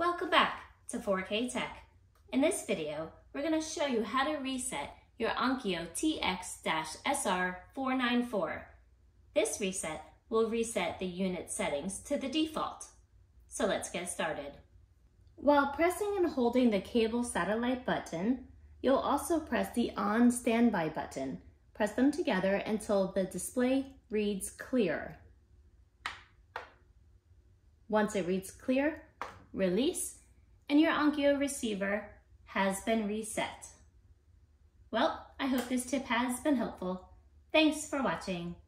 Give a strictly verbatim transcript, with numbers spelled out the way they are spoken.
Welcome back to four K Tech. In this video, we're going to show you how to reset your Onkyo T X S R four ninety-four. This reset will reset the unit settings to the default. So let's get started. While pressing and holding the cable satellite button, you'll also press the on standby button. Press them together until the display reads clear. Once it reads clear, release, and your Onkyo receiver has been reset. Well, I hope this tip has been helpful. Thanks for watching.